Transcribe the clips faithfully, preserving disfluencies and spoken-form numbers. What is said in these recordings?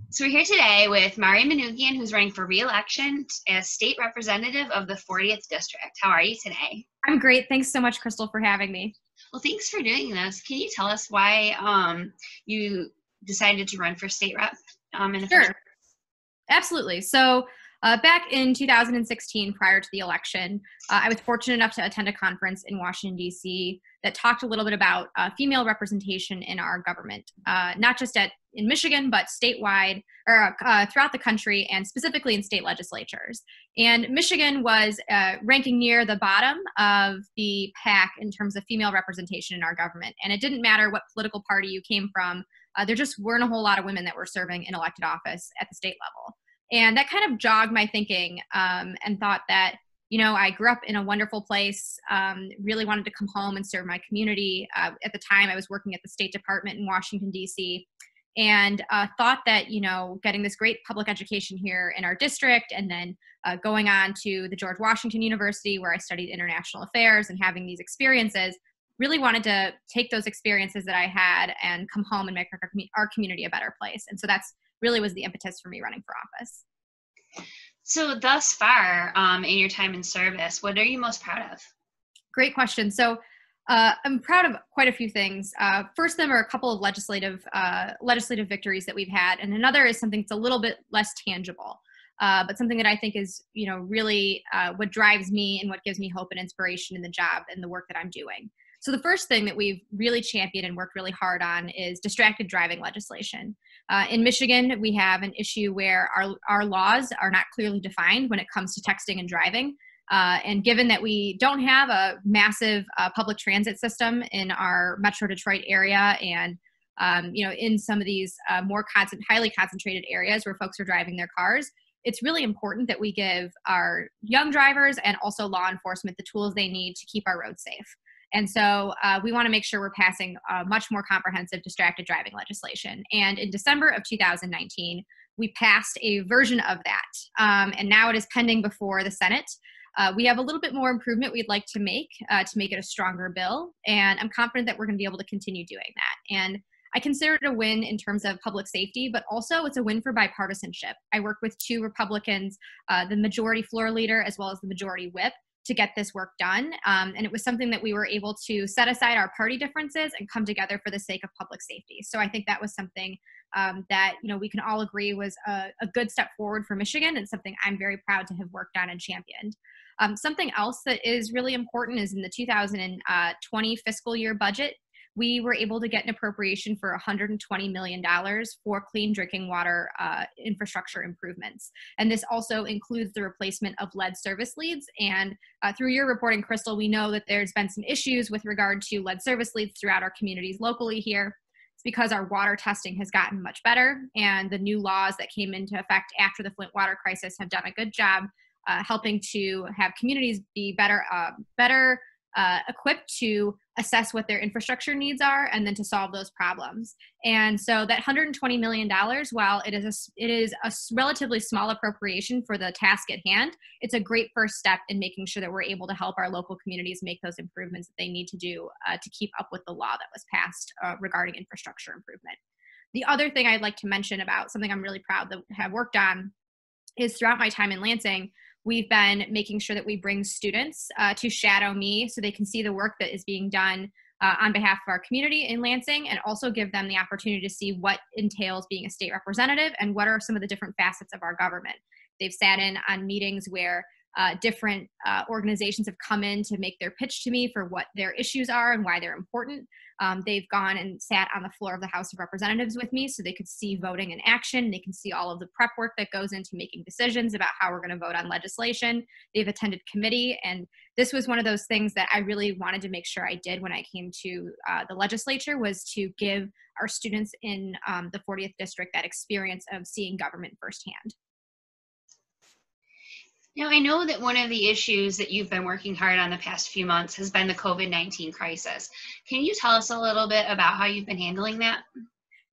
So we're here today with Manoogian, who's running for re-election as state representative of the fortieth district. How are you today? I'm great. Thanks so much, Crystal, for having me. Well, thanks for doing this. Can you tell us why um, you decided to run for state rep um, in the Sure. first? Absolutely. So uh, back in two thousand sixteen, prior to the election, uh, I was fortunate enough to attend a conference in Washington, D C that talked a little bit about uh, female representation in our government, uh, not just at in Michigan, but statewide or uh, throughout the country, and specifically in state legislatures. And Michigan was uh, ranking near the bottom of the pack in terms of female representation in our government. And it didn't matter what political party you came from. Uh, there just weren't a whole lot of women that were serving in elected office at the state level. And that kind of jogged my thinking um, and thought that, you know, I grew up in a wonderful place, um, really wanted to come home and serve my community. Uh, at the time, I was working at the State Department in Washington, D C, and uh, thought that, you know, getting this great public education here in our district and then uh, going on to the George Washington University, where I studied international affairs, and having these experiences, really wanted to take those experiences that I had and come home and make our, our community a better place. And so that's really was the impetus for me running for office. So thus far um, in your time in service, what are you most proud of? Great question. So uh, I'm proud of quite a few things. Uh, first, them are a couple of legislative uh, legislative victories that we've had, and another is something that's a little bit less tangible, uh, but something that I think is, you know, really uh, what drives me and what gives me hope and inspiration in the job and the work that I'm doing. So the first thing that we've really championed and worked really hard on is distracted driving legislation. Uh, in Michigan, we have an issue where our, our laws are not clearly defined when it comes to texting and driving. Uh, and given that we don't have a massive uh, public transit system in our Metro Detroit area, and um, you know, in some of these uh, more concent- highly concentrated areas where folks are driving their cars, it's really important that we give our young drivers and also law enforcement the tools they need to keep our roads safe. And so uh, we want to make sure we're passing uh, much more comprehensive distracted driving legislation. And in December of two thousand nineteen, we passed a version of that. Um, and now it is pending before the Senate. Uh, we have a little bit more improvement we'd like to make uh, to make it a stronger bill. And I'm confident that we're going to be able to continue doing that. And I consider it a win in terms of public safety, but also it's a win for bipartisanship. I work with two Republicans, uh, the majority floor leader as well as the majority whip, to get this work done. Um, and it was something that we were able to set aside our party differences and come together for the sake of public safety. So I think that was something um, that, you know, we can all agree was a, a good step forward for Michigan, and something I'm very proud to have worked on and championed. Um, something else that is really important is in the two thousand twenty fiscal year budget, we were able to get an appropriation for one hundred twenty million dollars for clean drinking water uh, infrastructure improvements. And this also includes the replacement of lead service leads. And uh, through your reporting, Crystal, we know that there's been some issues with regard to lead service leads throughout our communities locally here. It's because our water testing has gotten much better, and the new laws that came into effect after the Flint water crisis have done a good job uh, helping to have communities be better, uh, better Uh, equipped to assess what their infrastructure needs are and then to solve those problems. And so that one hundred twenty million dollars, while it is a, it is a relatively small appropriation for the task at hand, it's a great first step in making sure that we're able to help our local communities make those improvements that they need to do uh, to keep up with the law that was passed uh, regarding infrastructure improvement. The other thing I'd like to mention about something I'm really proud that have worked on is throughout my time in Lansing, we've been making sure that we bring students uh, to shadow me so they can see the work that is being done uh, on behalf of our community in Lansing, and also give them the opportunity to see what entails being a state representative and what are some of the different facets of our government. They've sat in on meetings where uh, different uh, organizations have come in to make their pitch to me for what their issues are and why they're important. Um, they've gone and sat on the floor of the House of Representatives with me so they could see voting in action. They can see all of the prep work that goes into making decisions about how we're going to vote on legislation. They've attended committee, and this was one of those things that I really wanted to make sure I did when I came to uh, the legislature, was to give our students in um, the fortieth district that experience of seeing government firsthand. Now, I know that one of the issues that you've been working hard on the past few months has been the COVID nineteen crisis. Can you tell us a little bit about how you've been handling that?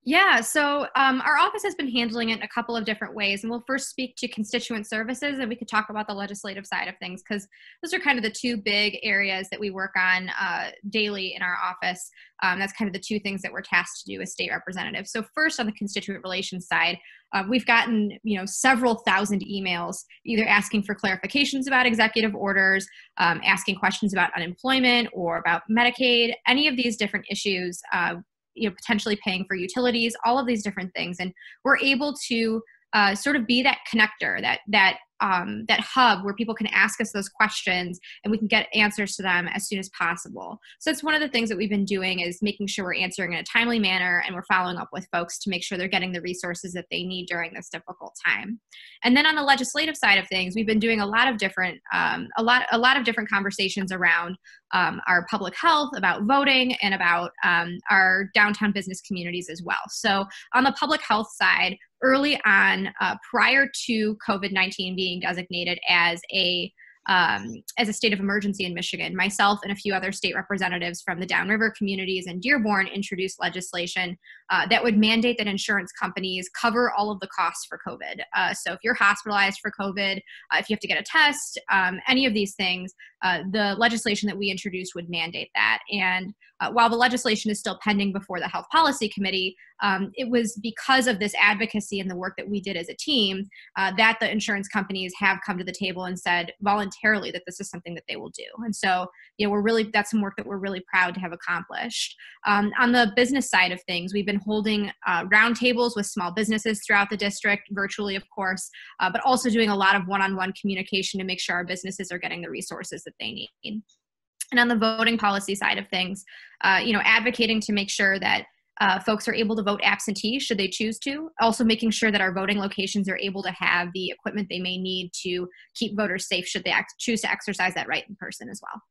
Yeah, so um, our office has been handling it in a couple of different ways. And we'll first speak to constituent services, and we could talk about the legislative side of things, because those are kind of the two big areas that we work on uh, daily in our office. Um, that's kind of the two things that we're tasked to do as state representatives. So first, on the constituent relations side, uh, we've gotten you know several thousand emails either asking for clarifications about executive orders, um, asking questions about unemployment or about Medicaid, any of these different issues. Uh, you know, potentially paying for utilities, all of these different things. And we're able to uh, sort of be that connector, that, that, um, that hub where people can ask us those questions and we can get answers to them as soon as possible. So that's one of the things that we've been doing, is making sure we're answering in a timely manner, and we're following up with folks to make sure they're getting the resources that they need during this difficult time. And then on the legislative side of things, we've been doing a lot of different, um, a lot, a lot of different conversations around um, our public health, about voting, and about um, our downtown business communities as well. So on the public health side, early on, uh, prior to COVID nineteen being designated as a um, as a state of emergency in Michigan, myself and a few other state representatives from the downriver communities and Dearborn introduced legislation uh, that would mandate that insurance companies cover all of the costs for COVID. Uh, so if you're hospitalized for COVID, uh, if you have to get a test, um, any of these things, uh, the legislation that we introduced would mandate that. And uh, while the legislation is still pending before the Health Policy Committee, um, it was because of this advocacy and the work that we did as a team uh, that the insurance companies have come to the table and said voluntarily that this is something that they will do. And so, you know, we're really, that's some work that we're really proud to have accomplished. Um, on the business side of things, we've been holding uh, roundtables with small businesses throughout the district, virtually, of course, uh, but also doing a lot of one-on-one communication to make sure our businesses are getting the resources that they need. And on the voting policy side of things, uh, you know, advocating to make sure that Uh, folks are able to vote absentee should they choose to. Also making sure that our voting locations are able to have the equipment they may need to keep voters safe should they ex- choose to exercise that right in person as well.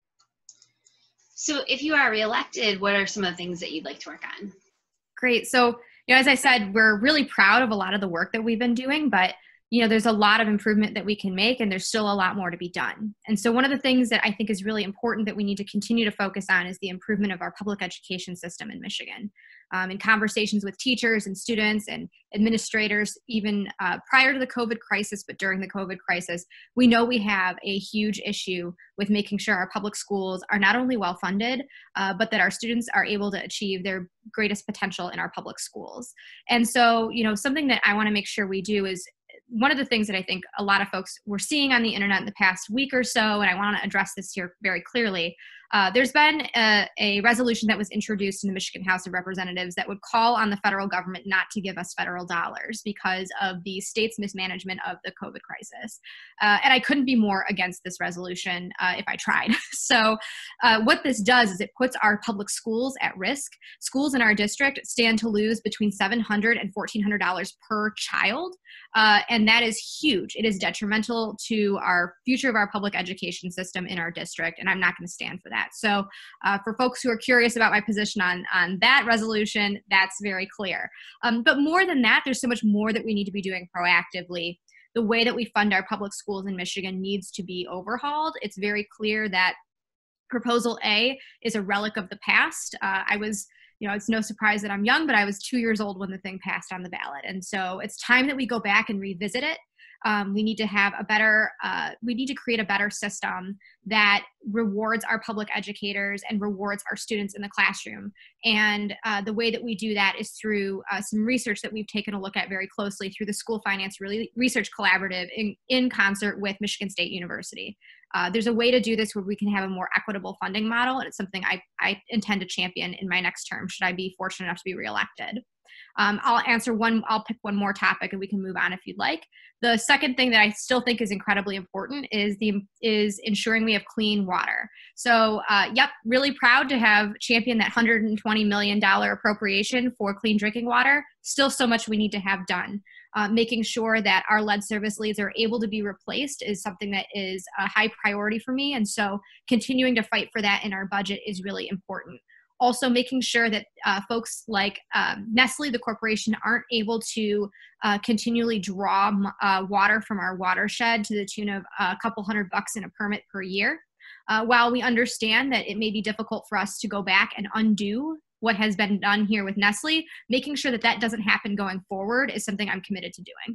So if you are reelected, what are some of the things that you'd like to work on? Great. So, you know, as I said, we're really proud of a lot of the work that we've been doing, but you know, there's a lot of improvement that we can make, and there's still a lot more to be done. And so one of the things that I think is really important that we need to continue to focus on is the improvement of our public education system in Michigan. Um, in conversations with teachers and students and administrators, even uh, prior to the COVID crisis, but during the COVID crisis, we know we have a huge issue with making sure our public schools are not only well funded, uh, but that our students are able to achieve their greatest potential in our public schools. And so, you know, something that I want to make sure we do is, one of the things that I think a lot of folks were seeing on the internet in the past week or so, and I want to address this here very clearly, uh, there's been a, a resolution that was introduced in the Michigan House of Representatives that would call on the federal government not to give us federal dollars because of the state's mismanagement of the COVID crisis. Uh, and I couldn't be more against this resolution uh, if I tried. So uh, what this does is it puts our public schools at risk. Schools in our district stand to lose between seven hundred dollars and fourteen hundred dollars per child. Uh, and that is huge. It is detrimental to our future of our public education system in our district, and I'm not going to stand for that. So uh, for folks who are curious about my position on, on that resolution, that's very clear. Um, but more than that, there's so much more that we need to be doing proactively. The way that we fund our public schools in Michigan needs to be overhauled. It's very clear that Proposal A is a relic of the past. Uh, I was You know, it's no surprise that I'm young, but I was two years old when the thing passed on the ballot. And so it's time that we go back and revisit it. Um, we need to have a better, uh, we need to create a better system that rewards our public educators and rewards our students in the classroom. And uh, the way that we do that is through uh, some research that we've taken a look at very closely through the School Finance Research Collaborative in, in concert with Michigan State University. Uh, there's a way to do this where we can have a more equitable funding model, and it's something I, I intend to champion in my next term, should I be fortunate enough to be reelected. Um, I'll answer one, I'll pick one more topic and we can move on if you'd like. The second thing that I still think is incredibly important is the is ensuring we have clean water. So, uh, yep, really proud to have championed that one hundred twenty million dollars appropriation for clean drinking water. Still so much we need to have done. Uh, making sure that our lead service leads are able to be replaced is something that is a high priority for me. And so continuing to fight for that in our budget is really important. Also making sure that uh, folks like um, Nestle, the corporation, aren't able to uh, continually draw uh, water from our watershed to the tune of a couple hundred bucks in a permit per year. Uh, while we understand that it may be difficult for us to go back and undo what has been done here with Nestle, making sure that that doesn't happen going forward is something I'm committed to doing.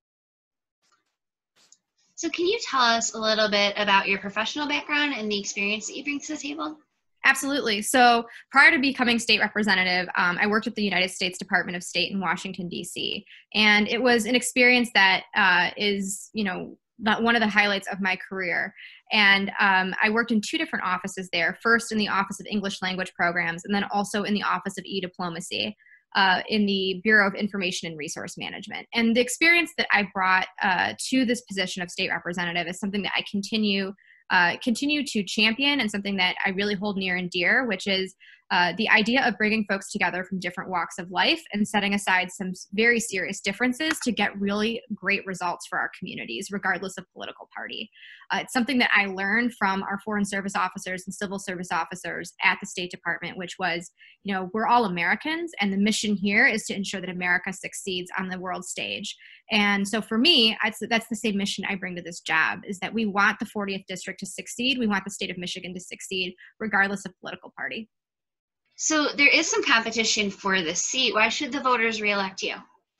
So can you tell us a little bit about your professional background and the experience that you bring to the table? Absolutely. So prior to becoming state representative, um, I worked at the United States Department of State in Washington, D C. And it was an experience that uh, is, you know, not one of the highlights of my career. And um, I worked in two different offices there, first in the Office of English Language Programs, and then also in the Office of E-Diplomacy uh, in the Bureau of Information and Resource Management. And the experience that I brought uh, to this position of state representative is something that I continue Uh, continue to champion, and something that I really hold near and dear, which is uh, the idea of bringing folks together from different walks of life and setting aside some very serious differences to get really great results for our communities, regardless of political party. Uh, it's something that I learned from our foreign service officers and civil service officers at the State Department, which was, you know, we're all Americans, and the mission here is to ensure that America succeeds on the world stage. And so for me, I'd, that's the same mission I bring to this job, is that we want the fortieth District to succeed. We want the state of Michigan to succeed, regardless of political party. So there is some competition for the seat. Why should the voters reelect you?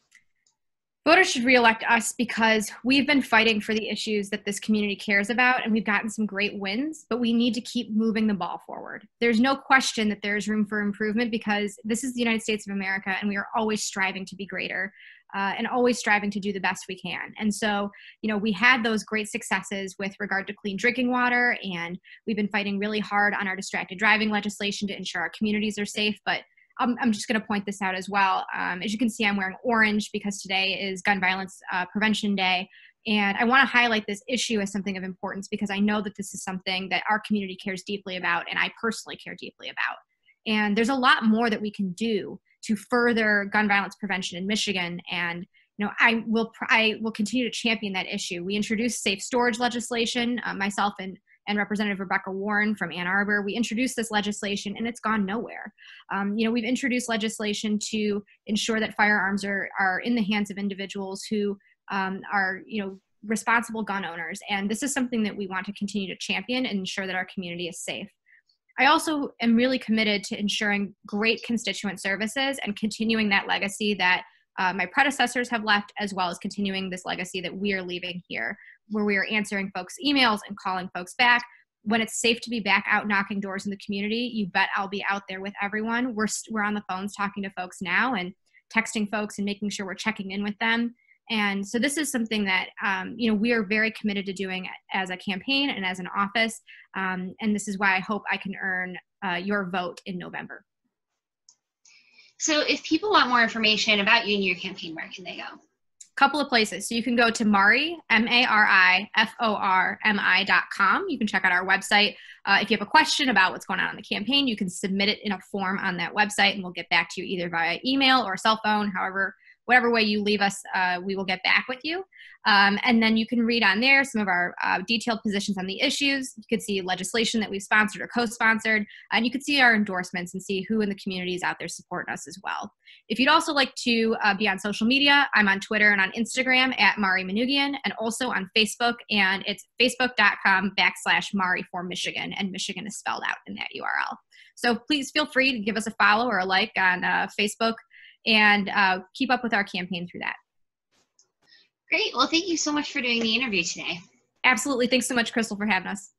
Voters should reelect us because we've been fighting for the issues that this community cares about, and we've gotten some great wins, but we need to keep moving the ball forward. There's no question that there's room for improvement, because this is the United States of America, and we are always striving to be greater. Uh, and always striving to do the best we can. And so, you know, we had those great successes with regard to clean drinking water, and we've been fighting really hard on our distracted driving legislation to ensure our communities are safe. But I'm, I'm just going to point this out as well. Um, as you can see, I'm wearing orange because today is Gun Violence uh, Prevention Day. And I want to highlight this issue as something of importance, because I know that this is something that our community cares deeply about, and I personally care deeply about. And there's a lot more that we can do to further gun violence prevention in Michigan. And, you know, I will, I will continue to champion that issue. We introduced safe storage legislation, uh, myself and, and Representative Rebecca Warren from Ann Arbor. We introduced this legislation, and it's gone nowhere. Um, you know, we've introduced legislation to ensure that firearms are, are in the hands of individuals who um, are, you know, responsible gun owners. And this is something that we want to continue to champion and ensure that our community is safe. I also am really committed to ensuring great constituent services and continuing that legacy that uh, my predecessors have left, as well as continuing this legacy that we are leaving here, where we are answering folks' emails and calling folks back. When it's safe to be back out knocking doors in the community, you bet I'll be out there with everyone. We're, we're on the phones talking to folks now and texting folks and making sure we're checking in with them. And so this is something that, um, you know, we are very committed to doing as a campaign and as an office. Um, and this is why I hope I can earn uh, your vote in November. So if people want more information about you and your campaign, where can they go? Couple of places. So you can go to Mari, M A R I F O R M I dot com. You can check out our website. Uh, if you have a question about what's going on in the campaign, you can submit it in a form on that website, and we'll get back to you either via email or cell phone, however, whatever way you leave us, uh, we will get back with you. Um, and then you can read on there some of our uh, detailed positions on the issues. You could see legislation that we've sponsored or co-sponsored, and you could see our endorsements and see who in the community is out there supporting us as well. If you'd also like to uh, be on social media, I'm on Twitter and on Instagram at Mari Manoogian, and also on Facebook, and it's facebook.com backslash Mari for Michigan, and Michigan is spelled out in that U R L. So please feel free to give us a follow or a like on uh, Facebook, and uh, keep up with our campaign through that. Great. Well, thank you so much for doing the interview today. Absolutely. Thanks so much, Crystal, for having us.